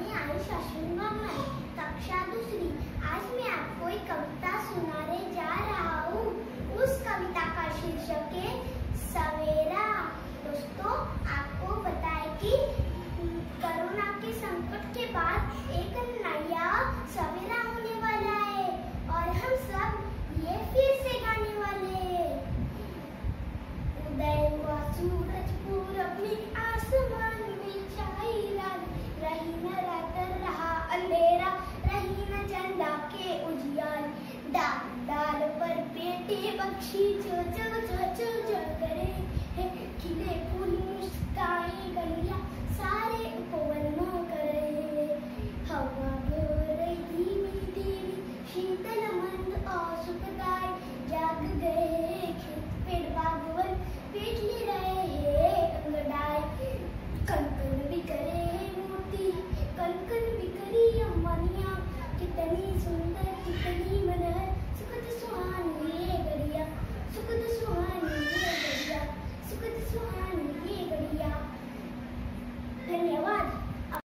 मैं आयुष अश्विन वाघमारे, कक्षा दूसरी। आज मैं आपको एक कविता सुनाने जा रहा हूँ। उस कविता का शीर्षक है सवेरा। दोस्तों, आपको पता है कि